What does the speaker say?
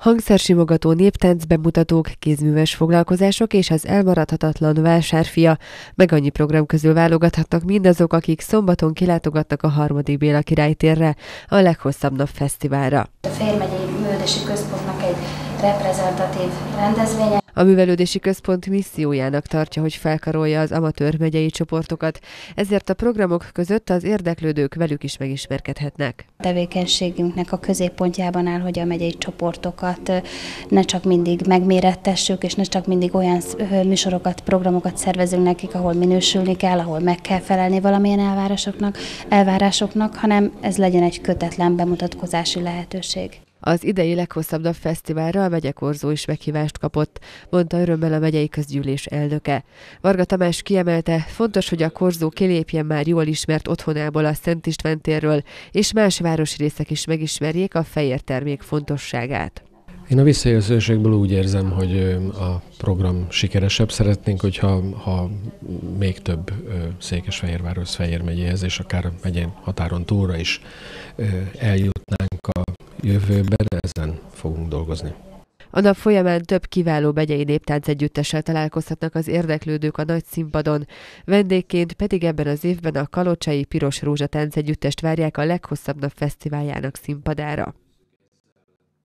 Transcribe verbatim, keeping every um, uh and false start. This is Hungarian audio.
Hangszersimogató néptánc bemutatók, kézműves foglalkozások és az elmaradhatatlan vásárfia. Meg annyi program közül válogathatnak mindazok, akik szombaton kilátogatnak a harmadik Béla királytérre, a leghosszabb nap fesztiválra. A Fejér megyei Művelődési Központnak egy reprezentatív rendezvénye. A Művelődési Központ missziójának tartja, hogy felkarolja az amatőr megyei csoportokat, ezért a programok között az érdeklődők velük is megismerkedhetnek. A tevékenységünknek a középpontjában áll, hogy a megyei csoportokat ne csak mindig megmérettessük, és ne csak mindig olyan műsorokat, programokat szervezünk nekik, ahol minősülni kell, ahol meg kell felelni valamilyen elvárásoknak, elvárásoknak, hanem ez legyen egy kötetlen bemutatkozási lehetőség. Az idei leghosszabb nap fesztiválra a megyekorzó is meghívást kapott, mondta örömmel a megyei közgyűlés elnöke. Varga Tamás kiemelte, fontos, hogy a korzó kilépjen már jól ismert otthonából, a Szent István térről, és más városrészek is megismerjék a fejér termék fontosságát. Én a visszajelzésekből úgy érzem, hogy a program sikeresebb. Szeretnénk, hogyha ha még több Székesfehérvárhoz, Fejér megyéhez, és akár megyén határon túlra is eljutnánk a jövőben, ezen fogunk dolgozni. A nap folyamán több kiváló megyei néptánc együttessel találkozhatnak az érdeklődők a nagy színpadon, vendégként pedig ebben az évben a kalocsai Piros Rózsa Tánc együttest várják a leghosszabb nap fesztiváljának színpadára.